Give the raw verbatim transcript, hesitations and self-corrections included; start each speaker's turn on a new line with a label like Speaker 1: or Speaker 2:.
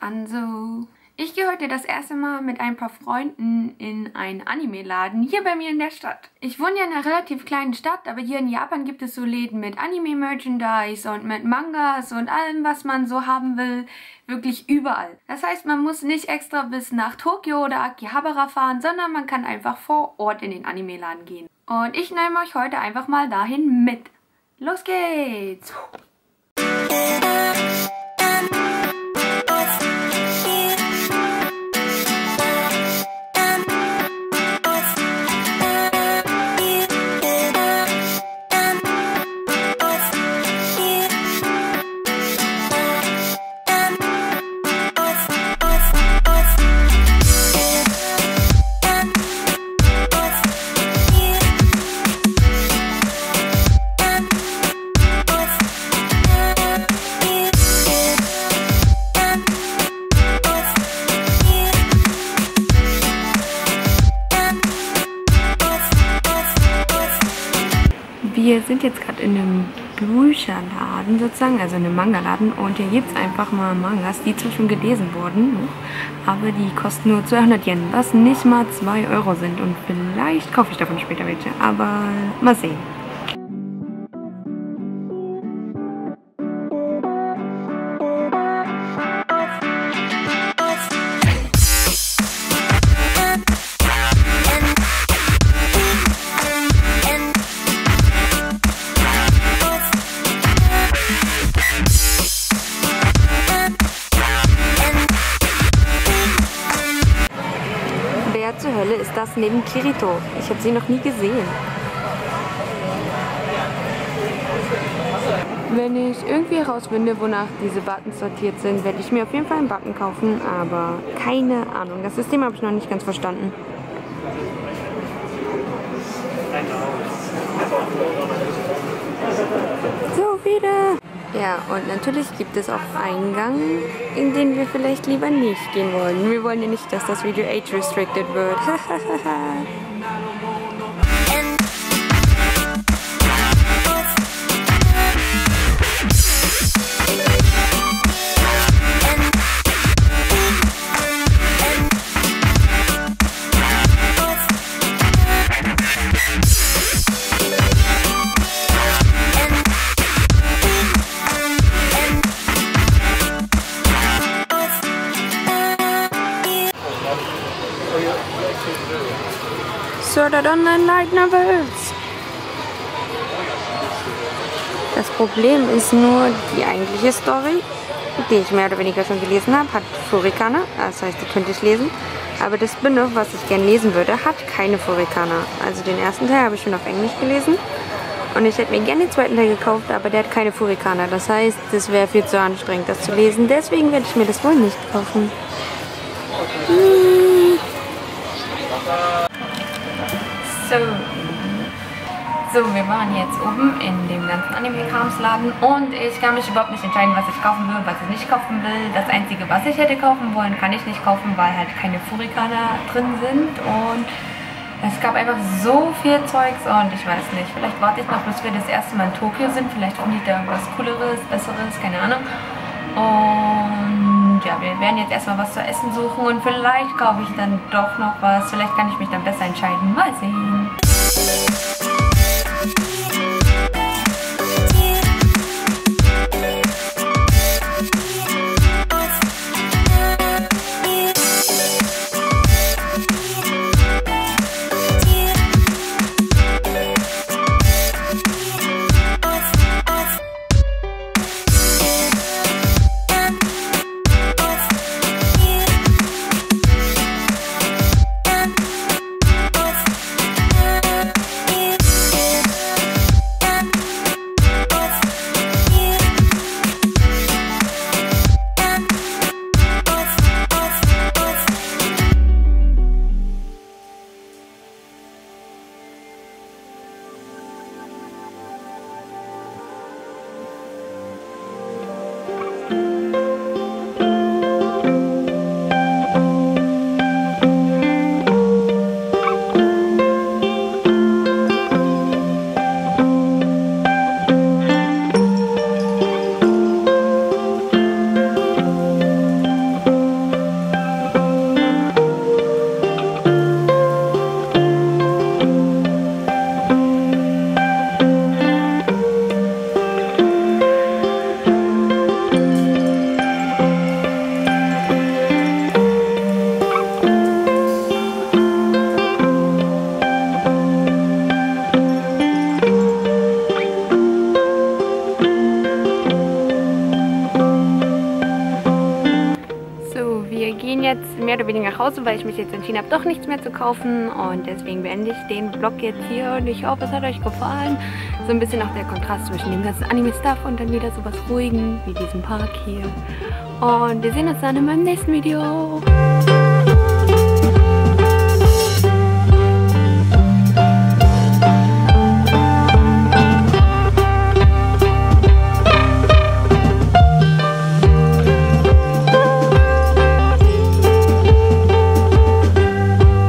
Speaker 1: Anso. Ich gehe heute das erste Mal mit ein paar Freunden in einen Anime-Laden hier bei mir in der Stadt. Ich wohne ja in einer relativ kleinen Stadt, aber hier in Japan gibt es so Läden mit Anime-Merchandise und mit Mangas und allem, was man so haben will. Wirklich überall. Das heißt, man muss nicht extra bis nach Tokio oder Akihabara fahren, sondern man kann einfach vor Ort in den Anime-Laden gehen. Und ich nehme euch heute einfach mal dahin mit. Los geht's! Wir sind jetzt gerade in einem Bücherladen sozusagen, also in einem Manga-Laden, und hier gibt es einfach mal Mangas, die zwar schon gelesen wurden, aber die kosten nur zweihundert Yen, was nicht mal zwei Euro sind, und vielleicht kaufe ich davon später welche, aber mal sehen. Wer zur Hölle ist das neben Kirito? Ich habe sie noch nie gesehen. Wenn ich irgendwie herausfinde, wonach diese Buttons sortiert sind, werde ich mir auf jeden Fall einen Button kaufen, aber keine Ahnung. Das System habe ich noch nicht ganz verstanden. So, wieder! Ja, und natürlich gibt es auch einen Gang, in den wir vielleicht lieber nicht gehen wollen. Wir wollen ja nicht, dass das Video age-restricted wird. Sword Art Online Light Novels. Das Problem ist nur, die eigentliche Story, die ich mehr oder weniger schon gelesen habe, hat Furikana, das heißt, die könnte ich lesen. Aber das Spin-off, was ich gerne lesen würde, hat keine Furikana. Also den ersten Teil habe ich schon auf Englisch gelesen. Und ich hätte mir gerne den zweiten Teil gekauft, aber der hat keine Furikana. Das heißt, das wäre viel zu anstrengend, das zu lesen. Deswegen werde ich mir das wohl nicht kaufen. Hm. So. So, wir waren jetzt oben in dem ganzen Anime-Kramsladen und ich kann mich überhaupt nicht entscheiden, was ich kaufen will, was ich nicht kaufen will. Das Einzige, was ich hätte kaufen wollen, kann ich nicht kaufen, weil halt keine Furikana drin sind, und es gab einfach so viel Zeugs und ich weiß nicht, vielleicht warte ich noch, bis wir das erste Mal in Tokio sind, vielleicht finde ich da irgendwas Cooleres, Besseres, keine Ahnung. Und ja, wir werden jetzt erstmal was zu essen suchen und vielleicht kaufe ich dann doch noch was, vielleicht kann ich mich dann besser entscheiden, mal sehen. mehr oder weniger nach Hause, weil ich mich jetzt entschieden habe, doch nichts mehr zu kaufen. Und deswegen beende ich den Vlog jetzt hier und ich hoffe, es hat euch gefallen. So ein bisschen auch der Kontrast zwischen dem ganzen Anime-Stuff und dann wieder sowas Ruhigen wie diesem Park hier. Und wir sehen uns dann in meinem nächsten Video.